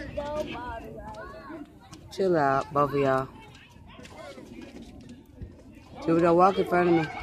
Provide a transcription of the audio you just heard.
Chill out, both of y'all. See, we gotta walk in front of me.